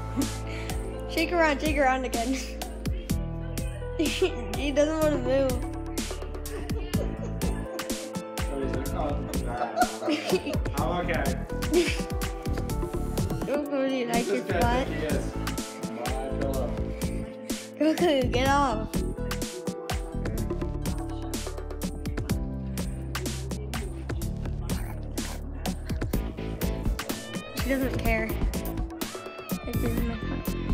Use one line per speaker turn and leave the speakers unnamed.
Shake around again. He doesn't want to move.
I'm okay.
Koko, do you like his butt?
Yes. My pillow.
Koko, get off. She doesn't care. It doesn't matter.